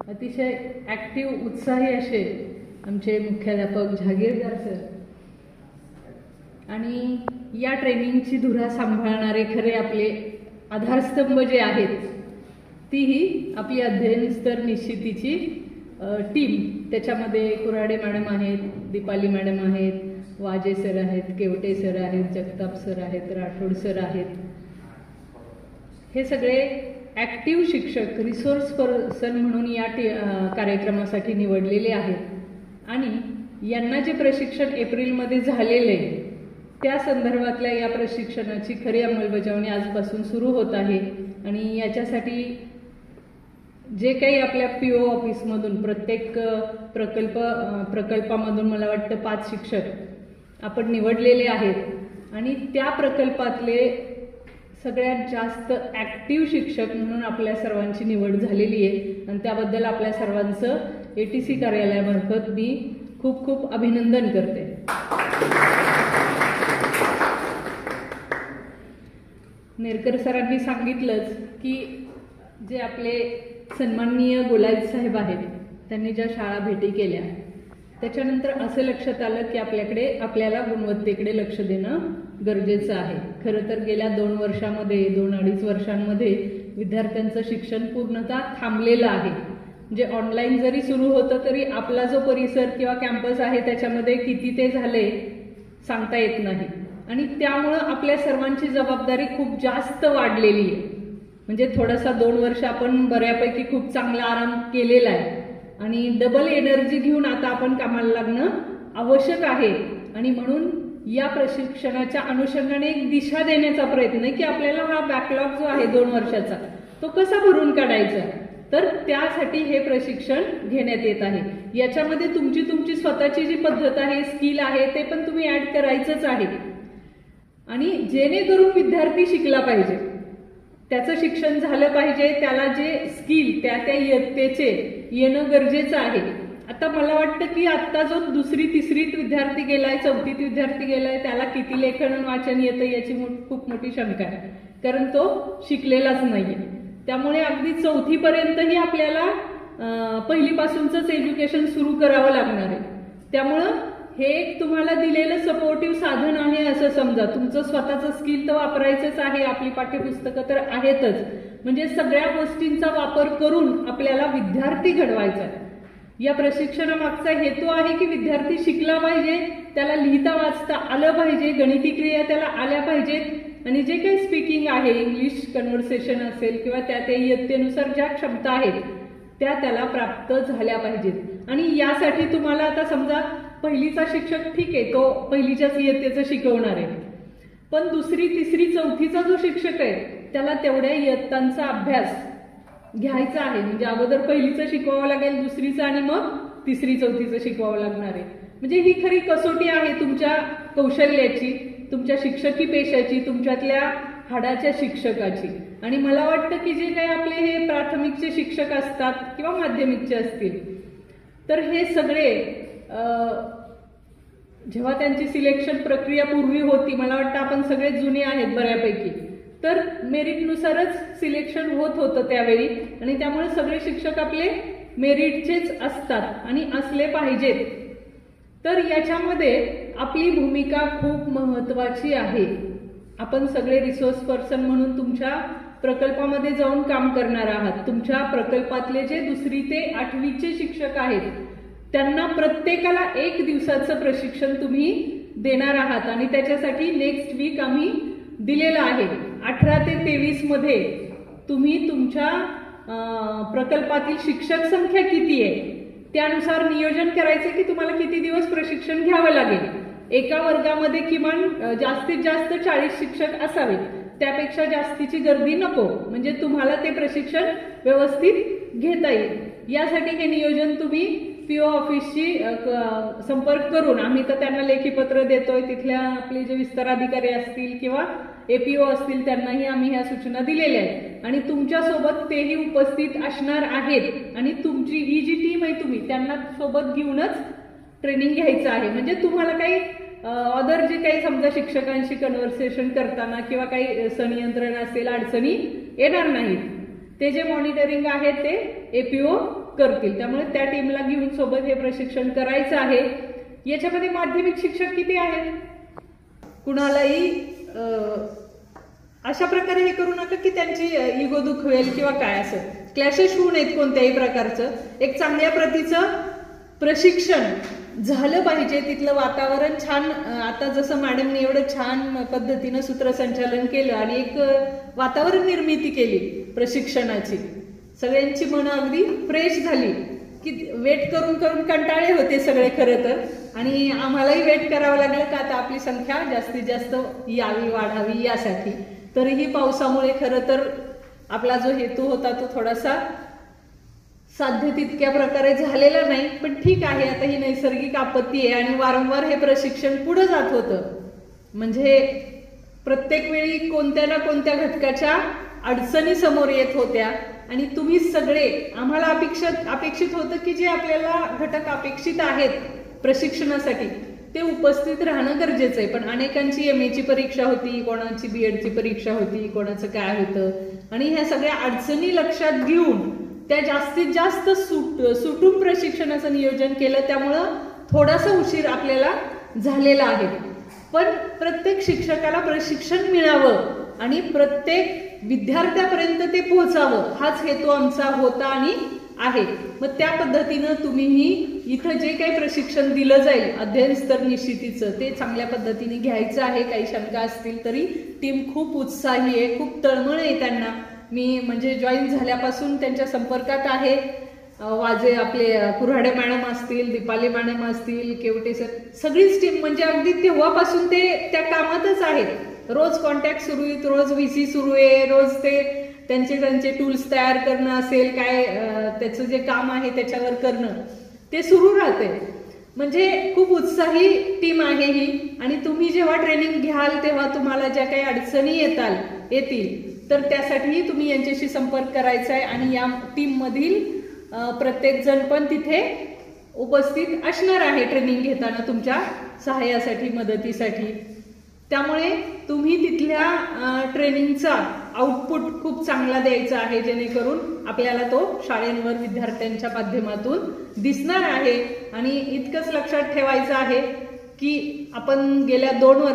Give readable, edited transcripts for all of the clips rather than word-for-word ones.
अतिशय ॲक्टिव्ह उत्साही असे आमचे मुख्याध्यापक जहागीरदार सर आणि या ट्रेनिंगची धुरा सांभाळणारे खरे आपले आधारस्तंभ जे आहेत तीही आपली अध्ययन स्तर निश्चितीची टीम. त्याच्यामध्ये कुऱ्हाडे मॅडम आहेत, दीपाली मॅडम आहेत, वाजे सर आहेत, केवटे सर आहेत, जगताप सर आहेत, राठोड सर आहेत. हे सगळे ॲक्टिव्ह शिक्षक रिसोर्स पर्सन म्हणून या कार्यक्रमासाठी निवडलेले आहेत आणि यांना जे प्रशिक्षण एप्रिलमध्ये झालेले त्या संदर्भातल्या या प्रशिक्षणाची खरी अंमलबजावणी आजपासून सुरू होत आहे. आणि याच्यासाठी जे काही आपल्या PO ऑफिसमधून प्रत्येक प्रकल्पामधून मला वाटतं 5 शिक्षक आपण निवडलेले आहेत आणि त्या प्रकल्पातले सगळ्यात जास्त ॲक्टिव्ह शिक्षक म्हणून आपल्या सर्वांची निवड झालेली आहे आणि त्याबद्दल आपल्या सर्वांचं ATC कार्यालयामार्फत मी खूप खूप अभिनंदन करते. नेरकर सरांनी सांगितलंच की जे आपले सन्माननीय गोलाज साहेब आहेत त्यांनी ज्या शाळा भेटी केल्या त्याच्यानंतर असं लक्षात आलं की आपल्याला गुणवत्तेकडे लक्ष देणं गरजेचं आहे. खरं तर गेल्या 2-2.5 वर्षांमध्ये विद्यार्थ्यांचं शिक्षण पूर्णतः थांबलेलं आहे. म्हणजे ऑनलाईन जरी सुरू होतं तरी आपला जो परिसर किंवा कॅम्पस आहे त्याच्यामध्ये किती ते झाले सांगता येत नाही आणि त्यामुळं आपल्या सर्वांची जबाबदारी खूप जास्त वाढलेली आहे. म्हणजे थोडासा 2 वर्ष आपण बऱ्यापैकी खूप चांगला आराम केलेला आहे आणि डबल एनर्जी घेऊन आता आपण कामाला लागणं आवश्यक आहे. आणि म्हणून या प्रशिक्षणाच्या अनुषंगाने एक दिशा देण्याचा प्रयत्न आहे की आपल्याला हा बॅकलॉग जो आहे 2 वर्षाचा तो कसा भरून काढायचा. तर त्यासाठी हे प्रशिक्षण घेण्यात येत आहे. याच्यामध्ये तुमची स्वतःची जी पद्धत आहे, स्किल आहे ते पण तुम्ही ऍड करायचंच आहे आणि जेणेकरून विद्यार्थी शिकला पाहिजे, त्याचं शिक्षण झालं पाहिजे, त्याला जे स्किल त्या इयत्तेचे येणं गरजेचं आहे. आता मला वाटतं की आता जो 2री 3रीत विद्यार्थी गेलाय, 4थीत विद्यार्थी गेलाय त्याला किती लेखन आणि वाचन येतं याची खूप मोठी शंका आहे कारण तो शिकलेलाच नाहीये. त्यामुळे अगदी 4थी पर्यंतही आपल्याला पहिलीपासूनच एज्युकेशन सुरू करावं लागणार आहे. त्यामुळं हे एक तुम्हाला दिलेलं सपोर्टिव्ह साधन आहे असं समजा. तुमचं स्वतःचं स्किल तर वापरायचंच आहे, आपली पाठ्यपुस्तकं तर आहेतच. म्हणजे सगळ्या गोष्टींचा वापर करून आपल्याला विद्यार्थी घडवायचा आहे. या प्रशिक्षणामागचा हेतू आहे की विद्यार्थी शिकला पाहिजे, त्याला लिहिता वाचता आलं पाहिजे, गणिती क्रिया त्याला आल्या पाहिजेत आणि जे काही स्पीकिंग आहे, इंग्लिश कन्व्हर्सेशन असेल किंवा त्या इयत्तेनुसार ज्या क्षमता आहेत त्या त्याला प्राप्त झाल्या पाहिजेत. आणि यासाठी तुम्हाला आता समजा पहिलीचा शिक्षक ठीक आहे, तो पहिलीच्याच इयत्तेचं शिकवणार आहे, पण 2री 3री 4थीचा जो शिक्षक आहे त्याला तेवढ्या इयत्तांचा अभ्यास घ्यायचा आहे. म्हणजे अगोदर पहिलीचं शिकवावं लागेल, 2रीचं आणि मग 3री 4थीचं शिकवावं लागणार आहे. म्हणजे ही खरी कसोटी आहे तुमच्या कौशल्याची, तुमच्या शिक्षकी पेशाची, तुमच्यातल्या हाडाच्या शिक्षकाची. आणि मला वाटतं की जे काही आपले हे प्राथमिकचे शिक्षक असतात किंवा माध्यमिकचे असतील तर हे सगळे जेव्हा त्यांची सिलेक्शन प्रक्रिया पूर्वी होती, मला वाटतं आपण सगळे जुने आहेत बऱ्यापैकी, तर मेरिटनुसारच सिलेक्शन होत होतं त्यावेळी आणि त्यामुळे सगळे शिक्षक आपले मेरिटचेच असतात आणि असले पाहिजेत. तर याच्यामध्ये आपली भूमिका खूप महत्वाची आहे. आपण सगळे रिसोर्स पर्सन म्हणून तुमच्या प्रकल्पामध्ये जाऊन काम करणार आहात. तुमच्या प्रकल्पातले जे 2री ते 8वीचे शिक्षक आहेत त्यांना प्रत्येकाला 1 दिवसाचं प्रशिक्षण तुम्ही देणार आहात आणि त्याच्यासाठी नेक्स्ट वीक आम्ही दिलेलं आहे. 18 ते 23 मध्ये तुम्ही तुमच्या प्रकल्पातील शिक्षक संख्या किती आहे त्यानुसार नियोजन करायचं की तुम्हाला किती दिवस प्रशिक्षण घ्यावं लागेल. एका वर्गामध्ये किमान जास्तीत जास्त 40 शिक्षक असावेत, त्यापेक्षा जास्तीची गर्दी नको, म्हणजे तुम्हाला ते प्रशिक्षण व्यवस्थित घेता येईल. यासाठी हे नियोजन तुम्ही PO ऑफिसशी संपर्क करून, आम्ही तर त्यांना लेखी पत्र देतोय, तिथल्या आपले जे विस्तार अधिकारी असतील किंवा APO असतील त्यांनाही आम्ही ह्या सूचना दिलेल्या आहेत आणि तुमच्यासोबत तेही उपस्थित असणार आहेत आणि तुमची ही जी टीम आहे तुम्ही त्यांना सोबत घेऊनच ट्रेनिंग घ्यायचं आहे. म्हणजे तुम्हाला काही अदर जे काही समजा शिक्षकांशी कन्व्हर्सेशन करताना किंवा काही संनियंत्रण असेल, अडचणी येणार नाहीत. ते जे मॉनिटरिंग आहे ते APO करतील. त्यामुळे त्या टीमला घेऊन सोबत हे प्रशिक्षण करायचं आहे. याच्यामध्ये माध्यमिक शिक्षक किती आहेत? कुणालाही अशा प्रकारे हे करू नका की त्यांची इगो दुखवेल किंवा काय असं क्लॅशेस होऊ नयेत कोणत्याही प्रकारचं. एक चांगल्या प्रतीचं प्रशिक्षण झालं पाहिजे. तिथलं वातावरण छान, आता जसं मॅडमने एवढं छान पद्धतीनं सूत्रसंचालन केलं आणि एक वातावरण निर्मिती केली प्रशिक्षणाची, सगळ्यांची मनं अगदी फ्रेश झाली की वेट करून करून कंटाळे होते सगळे खरं तर, आणि आम्हालाही वेट करावं लागलं का आता आपली संख्या जास्तीत जास्त यावी, वाढावी यासाठी. तरीही पावसामुळे खरं तर आपला जो हेतू होता तो थोडासा साध्य तितक्या प्रकारे झालेला नाही, पण ठीक आहे. आता ही नैसर्गिक आपत्ती आहे आणि वारंवार हे प्रशिक्षण पुढे जात होतं. म्हणजे प्रत्येक वेळी कोणत्या ना कोणत्या घटकाच्या अडचणी समोर येत होत्या आणि तुम्ही सगळे आम्हाला अपेक्षित होतं की जे आपल्याला घटक अपेक्षित आहेत प्रशिक्षणासाठी ते उपस्थित राहणं गरजेचं आहे. पण अनेकांची MA ची परीक्षा होती, कोणाची BEd ची परीक्षा होती, कोणाचं काय होतं, आणि ह्या सगळ्या अडचणी लक्षात घेऊन त्या जास्तीत जास्त सुटून प्रशिक्षणाचं नियोजन केलं. त्यामुळं थोडासा उशीर आपल्याला झालेला आहे. पण प्रत्येक शिक्षकाला प्रशिक्षण मिळावं आणि प्रत्येक विद्यार्थ्यापर्यंत ते पोहोचावं हाच हेतू आमचा होता आणि आहे. मग त्या पद्धतीनं तुम्हीही इथं जे काही प्रशिक्षण दिलं जाईल अध्ययन स्तर निश्चितीचं ते चांगल्या पद्धतीने घ्यायचं आहे. काही शंका असतील तरी टीम खूप उत्साही आहे, खूप तळमळ आहे त्यांना. मी म्हणजे जॉईन झाल्यापासून त्यांच्या संपर्कात आहे. वाजे आपले कुऱ्हाडे मॅडम असतील, दीपाली मॅडम असतील, केवटे सर, सगळीच टीम म्हणजे अगदी तेव्हापासून ते त्या कामातच आहेत. रोज कॉन्टॅक्ट सुरू आहेत, रोज VC सुरू आहे, रोज ते त्यांचे टूल्स तयार करणं असेल, काय त्याचं जे काम आहे त्याच्यावर करणं ते सुरू राहते. म्हणजे खूप उत्साही टीम आहे ही. आणि तुम्ही जेव्हा ट्रेनिंग घ्याल तेव्हा तुम्हाला ज्या काही अडचणी येतील तर त्यासाठीही तुम्ही यांच्याशी संपर्क करायचा आहे आणि या टीम मधील प्रत्येक जण पण तिथे उपस्थित असणार आहे ट्रेनिंग घेताना तुमच्या सहाय्यासाठी, मदतीसाठी. त्यामुळे तुम्ही तिथल्या ट्रेनिंगचा आउटपुट खूप चांगला द्यायचा आहे जेणेकरून आपल्याला तो शाळेंवर विद्यार्थ्यांच्या माध्यमातून दिसणार आहे. आणि इतकंच लक्षात ठेवायचं आहे की आपण गेल्या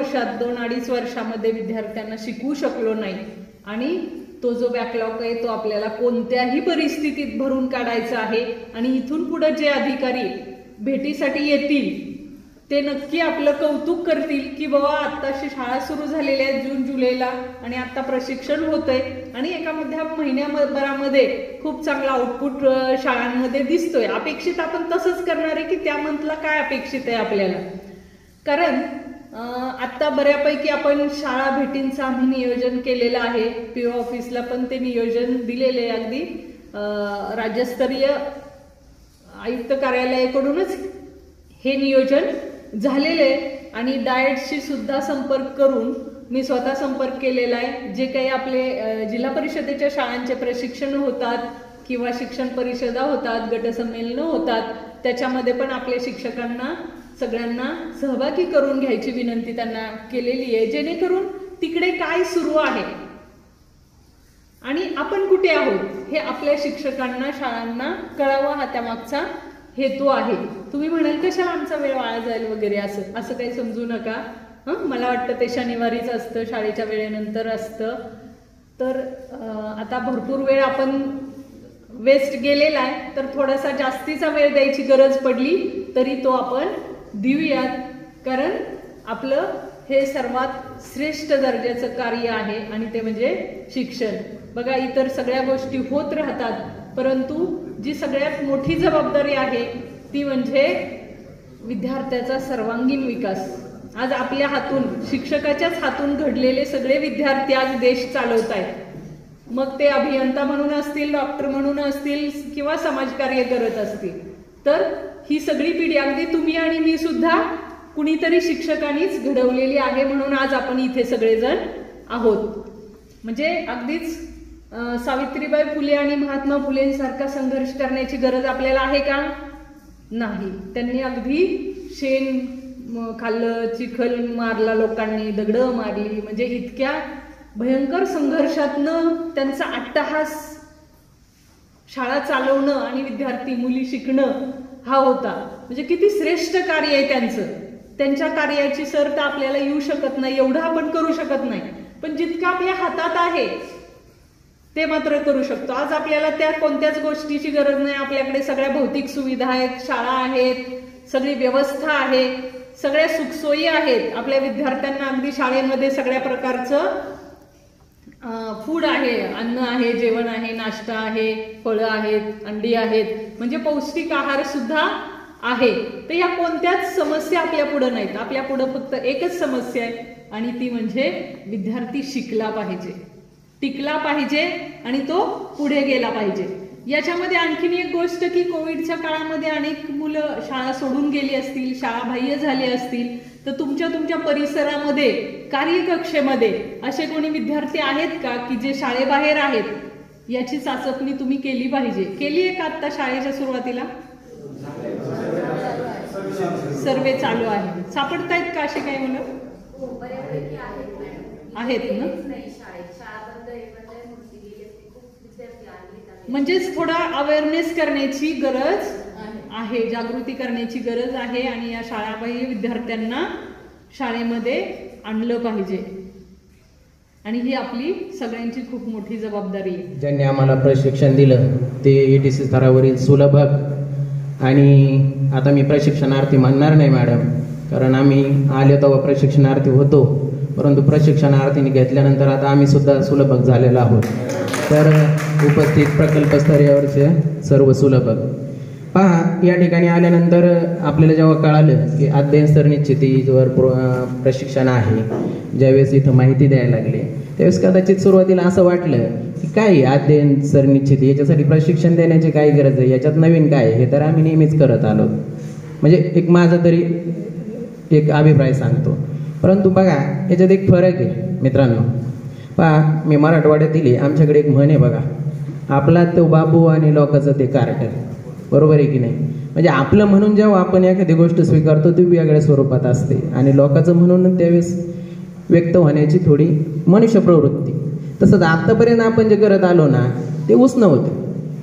2-2.5 वर्षामध्ये विद्यार्थ्यांना शिकवू शकलो नाही आणि तो जो बॅकलॉग आहे तो आपल्याला कोणत्याही परिस्थितीत भरून काढायचा आहे. आणि इथून पुढे जे अधिकारी भेटीसाठी येतील ते नक्की आपलं कौतुक करतील की बाबा आत्ताशी शाळा सुरू झालेल्या आहेत जून-जुलैला आणि आता प्रशिक्षण होतंय आणि एका महिन्याभरामध्ये खूप चांगला आउटपुट शाळांमध्ये दिसतोय. अपेक्षित आपण तसंच करणार आहे की त्या मंथला काय अपेक्षित आहे आपल्याला. कारण आता बऱ्यापैकी आपण शाळा भेटींचं आम्ही नियोजन केलेलं आहे. PO ऑफिसला पण ते नियोजन दिलेले आहे. अगदी राज्यस्तरीय आयुक्त कार्यालयाकडूनच हे नियोजन झालेले आणि डाएटशी सुद्धा संपर्क करून मी स्वतः संपर्क केलेला आहे. जे काही आपले जिल्हा परिषदेच्या शाळांचे प्रशिक्षण होतात किंवा शिक्षण परिषदा होतात, गटसंमेलनं होतात, त्याच्यामध्ये पण आपल्या शिक्षकांना सगळ्यांना सहभागी करून घ्यायची विनंती त्यांना केलेली आहे. जेणेकरून तिकडे काय सुरू आहे आणि आपण कुठे आहोत हे आपल्या शिक्षकांना, शाळांना कळावं हा त्यामागचा हेतू आहे. तुम्ही म्हणाल कशाला आमचा वेळ वाया जाईल वगैरे असं काही समजू नका. मला वाटतं ते शनिवारीच असतं, शाळेच्या वेळेनंतर असतं. तर आता भरपूर वेळ आपण वेस्ट गेलेला आहे, तर थोडासा जास्तीचा वेळ द्यायची गरज पडली तरी तो आपण देऊयात. कारण आपलं हे सर्वात श्रेष्ठ दर्जाचं कार्य आहे आणि ते म्हणजे शिक्षण. बघा इतर सगळ्या गोष्टी होत राहतात, परंतु जी सगळ्यात मोठी जबाबदारी आहे ती म्हणजे विद्यार्थ्याचा सर्वांगीण विकास. आज आपल्या हातून, शिक्षकाच्याच हातून घडलेले सगळे विद्यार्थी आज देश चालवत आहेत. मग ते अभियंता म्हणून असतील, डॉक्टर म्हणून असतील किंवा समाजकार्य करत असतील. तर ही सगळी पिढी अगदी तुम्ही आणि मी सुद्धा कुणीतरी शिक्षकांनीच घडवलेली आहे, म्हणून आज आपण इथे सगळेजण आहोत. म्हणजे अगदीच सावित्रीबाई फुले आणि महात्मा फुलेंसारखा संघर्ष करण्याची गरज आपल्याला आहे का? नाही. त्यांनी अगदी शेण खाल्लं, चिखल मारला लोकांनी, दगडं मारली, म्हणजे इतक्या भयंकर संघर्षातनं त्यांचा अट्टहास शाळा चालवणं आणि विद्यार्थी मुली शिकणं हा होता. म्हणजे किती श्रेष्ठ कार्य आहे त्यांचं. त्यांच्या कार्याची सर तर आपल्याला येऊ शकत नाही, एवढं आपण करू शकत नाही, पण जितकं आपल्या हातात आहे ते मात्र करू शकतो. आज आपल्याला त्या कोणत्याच गोष्टीची गरज नाही. आपल्याकडे सगळ्या भौतिक सुविधा आहेत, शाळा आहेत, सगळी व्यवस्था आहे, सगळ्या सुखसोयी आहेत. आपल्या विद्यार्थ्यांना अगदी शाळेमध्ये सगळ्या प्रकारचं फूड आहे, अन्न आहे, जेवण आहे, नाश्ता आहे, फळं आहेत, अंडी आहेत, म्हणजे पौष्टिक आहार सुद्धा आहे. तर या कोणत्याच समस्या आपल्या पुढे नाहीत. आपल्या पुढे फक्त एकच समस्या आहे आणि ती म्हणजे विद्यार्थी शिकला पाहिजे, टिकला पाहिजे आणि तो पुढे गेला पाहिजे. याच्यामध्ये आणखीन एक गोष्ट की कोविडच्या काळामध्ये अनेक मुलं शाळा सोडून गेली असतील, शाळाबाह्य झाली असतील, तर तुमच्या परिसरामध्ये कार्यकक्षेमध्ये असे कोणी विद्यार्थी आहेत का की जे शाळेबाहेर आहेत? याची चाचपणी तुम्ही केली पाहिजे. केली आहे का आता शाळेच्या सुरुवातीला? सर्वे चालू आहे. सापडतायत का असे काही मुलं? आहेत ना? म्हणजेच थोडा अवेअरनेस करण्याची गरज आहे, जागृती करण्याची गरज आहे आणि या शाळाबाह्य विद्यार्थ्यांना शाळेमध्ये आणलं पाहिजे आणि ही आपली सगळ्यांची खूप मोठी जबाबदारी आहे. ज्यांनी आम्हाला प्रशिक्षण दिलं ते ETC स्तरावरील सुलभक, आणि आता मी प्रशिक्षणार्थी म्हणणार नाही मॅडम, कारण आम्ही आले तेव्हा प्रशिक्षणार्थी होतो, परंतु प्रशिक्षणार्थीने घेतल्यानंतर आता आम्ही सुद्धा सुलभक झालेलो आहोत. तर उपस्थित प्रकल्प स्तरावरचे सर्व सुलभक पहा, या ठिकाणी आल्यानंतर आपल्याला जेव्हा कळालं की अध्ययन स्तर निश्चितीवर प्रशिक्षण आहे, ज्यावेळेस इथं माहिती द्यायला लागले त्यावेळेस कदाचित सुरुवातीला असं वाटलं की काय अध्ययन स्तर निश्चिती, याच्यासाठी प्रशिक्षण देण्याची काय गरज आहे, याच्यात नवीन काय, हे तर आम्ही नेहमीच करत आलो. म्हणजे एक माझा तरी एक अभिप्राय सांगतो. परंतु बघा याच्यात एक फरक आहे मित्रांनो. पहा, मी मराठवाड्यातील आहे, आमच्याकडे एक म्हण आहे बघा, आपला तो बाबू आणि लोकांचं ते कार्ट. बरोबर आहे की नाही? म्हणजे आपलं म्हणून जेव्हा आपण एखादी गोष्ट स्वीकारतो ती वेगळ्या स्वरूपात असते आणि लोकांचं म्हणून त्यावेळेस व्यक्त होण्याची थोडी मनुष्य प्रवृत्ती. तसंच आतापर्यंत आपण जे करत आलो ना ते उसणं होतं,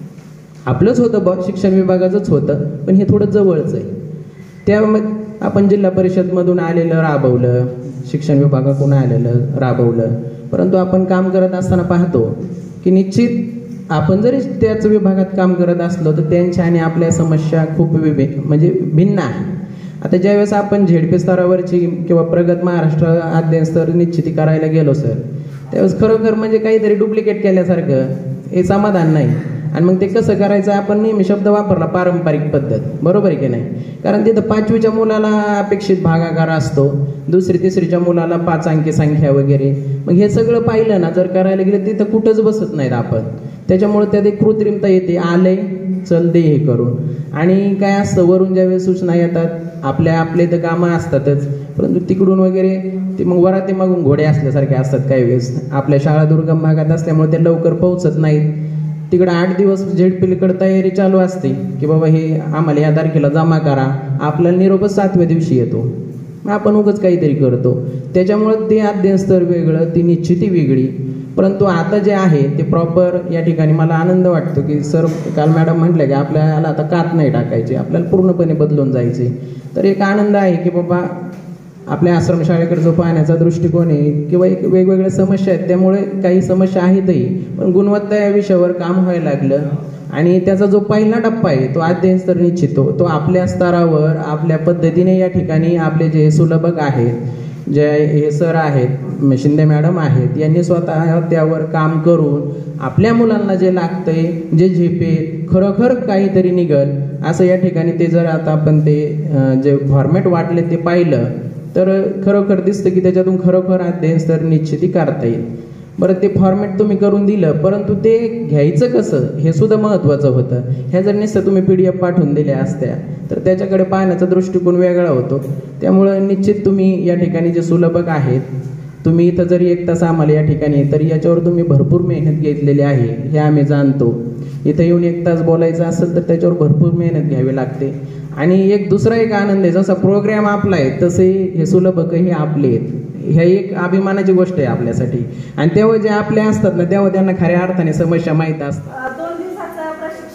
आपलंच होतं, शिक्षण विभागाचंच होतं, पण हे थोडं जवळचं आहे. त्यामध्ये आपण जिल्हा परिषदमधून आलेलं राबवलं, शिक्षण विभागाकडून आलेलं राबवलं, परंतु आपण काम करत असताना पाहतो की निश्चित आपण जरी त्याच विभागात काम करत असलो तर त्यांच्या आणि आपल्या समस्या खूप म्हणजे भिन्न आहे. आता ज्यावेळेस आपण ZP स्तरावरची किंवा प्रगत महाराष्ट्र अध्ययन स्तर निश्चिती करायला गेलो सर, त्यावेळेस खरोखर म्हणजे काहीतरी डुप्लिकेट केल्यासारखं, हे समाधान नाही. आणि मग ते कसं करायचं, आपण नेहमी शब्द वापरला पारंपरिक पद्धत. बरोबर आहे की नाही? कारण तिथं 5वीच्या मुलाला अपेक्षित भागाकार असतो, 2री 3रीच्या मुलाला 5 अंकी संख्या वगैरे. मग हे सगळं पाहिलं ना जर करायला गेलं तिथं कुठंच बसत नाहीत आपण. त्याच्यामुळे त्यात एक कृत्रिमता येते, आलंय चल दे हे करून. आणि काय असतं, वरून ज्यावेळेस सूचना येतात आपले तर कामं असतातच, परंतु तिकडून वगैरे ते मग वराती मागून घोडे असल्यासारखे असतात काही वेळेस. आपल्या शाळा दुर्गम भागात असल्यामुळे ते लवकर पोहोचत नाहीत. तिकडे 8 दिवस ZPकडे तयारी चालू असते की बाबा हे आम्हाला या तारखेला जमा करा, आपल्याला निरोपच 7व्या दिवशी येतो, आपण उगाच काहीतरी करतो. त्याच्यामुळं ते अध्ययन स्तर वेगळं, ती निश्चिती वेगळी. परंतु आता जे आहे ते प्रॉपर, या ठिकाणी मला आनंद वाटतो की सर काल मॅडम म्हटलं की आपल्याला आता कात नाही टाकायची, आपल्याला पूर्णपणे बदलून जायचे. तर एक आनंद आहे की बाबा आपल्या आश्रमशाळेकडे जो पाहण्याचा दृष्टिकोन आहे किंवा एक वेगवेगळ्या समस्या आहेत, त्यामुळे काही समस्या आहेतही, पण गुणवत्ता या विषयावर काम व्हायला लागलं. आणि त्याचा जो पहिला टप्पा आहे तो अध्ययन स्तर निश्चितो, तो आपल्या स्तरावर आपल्या पद्धतीने या ठिकाणी आपले जे सुलभक आहेत, जे हे सर आहेत, शिंदे मॅडम आहेत, यांनी स्वतः त्यावर काम करून आपल्या मुलांना जे लागतंय, जे झेपे खरोखर काहीतरी निघल असं या ठिकाणी ते जर आता आपण ते जे फॉर्मॅट वाटले ते पाहिलं तर खरोखर दिसतं की त्याच्यातून खरोखर अध्ययन स्तर निश्चिती करता येईल. बरं, ते फॉर्मॅट तुम्ही करून दिलं, परंतु ते घ्यायचं कसं हे सुद्धा महत्त्वाचं होतं. ह्या जर नुसतं तुम्ही PDF पाठवून दिल्या असत्या तर त्याच्याकडे पाहण्याचा दृष्टिकोन वेगळा होतो. त्यामुळं निश्चित तुम्ही या ठिकाणी जे सुलभक आहेत, तुम्ही इथं जरी 1 तास आम्हाला या ठिकाणी, तरी याच्यावर तुम्ही भरपूर मेहनत घेतलेली आहे हे आम्ही जाणतो. इथं येऊन 1 तास बोलायचं असेल तर त्याच्यावर भरपूर मेहनत घ्यावी लागते. आणि दुसरा एक आनंद आहे, जसा प्रोग्राम आपला आहे तसे हे सुलभकही आपले आहेत. ह्या एक अभिमानाची गोष्ट आहे आपल्यासाठी. आणि तेव्हा जे आपले असतात ना तेव्हा त्यांना खऱ्या अर्थाने समस्या माहीत असतात. 2 दिवसाचा प्रशिक्षण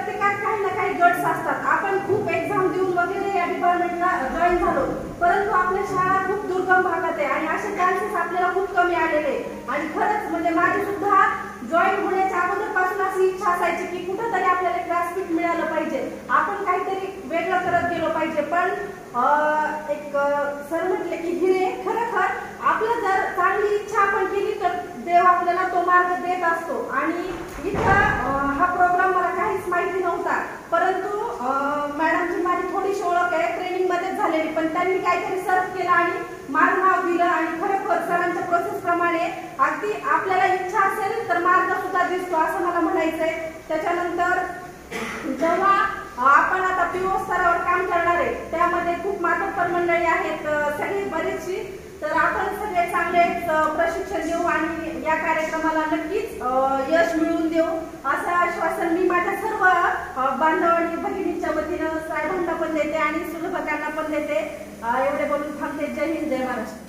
प्रत्येकात काही ना काही गट्स असतात. आपण खूप एक्झाम देऊन वगैरे या डिपार्टमेंटला जॉईन झालो, परंतु आपल्या शाळा खूप दुर्गम भागात आहे आणि असे चान्सेस आपल्याला खूप कमी आलेले. आणि खरंच म्हणजे माझी सुद्धा जॉईन होण्याच्या अगोदरपासून अशी इच्छा असायची की कुठंतरी आपल्याला व्यासपीठ मिळालं पाहिजे, आपण काहीतरी वेगळं करत गेलो पाहिजे. पण एक सर म्हटले की हिरे, खरोखर आपलं जर चांगली इच्छा आपण केली तर देव आपल्याला तो मार्ग देत असतो. आणि इथं हा प्रोग्राम मला काहीच माहिती नव्हता, परंतु मॅडमची माझी थोडीशी ओळख आहे ट्रेनिंग मध्ये झालेली, पण त्यांनी काहीतरी सर्च केलं आणि माझं नाव दिलं. आणि खरोखर सरांच्या प्रोसेस प्रमाणे अगदी आपल्याला इच्छा असेल तर मार्ग सुद्धा दिसतो असं मला म्हणायचंय. त्याच्यानंतर जेव्हा आपण आता पीओ स्तरावर काम करणार आहे, त्यामध्ये खूप मातब्बर मंडळी आहेत, सगळी बरीचशी. तर आपण सगळे चांगले प्रशिक्षण देऊ आणि या कार्यक्रमाला नक्कीच यश मिळवून देऊ असं आश्वासन मी माझ्या सर्व बांधव आणि भगिनींच्या वतीनं साहेबांना पण देते आणि सुलभकांना पण देते. एवढे बोलून थांबते. जय हिंद, जय महाराष्ट्र.